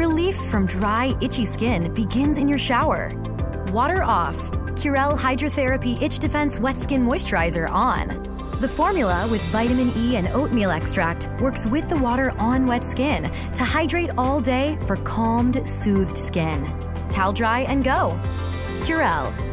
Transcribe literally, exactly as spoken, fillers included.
Relief from dry, itchy skin begins in your shower. Water off. Curél Hydra Therapy Itch Defense Wet Skin Moisturizer on. The formula with vitamin E and oatmeal extract works with the water on wet skin to hydrate all day for calmed, soothed skin. Towel dry and go. Curél.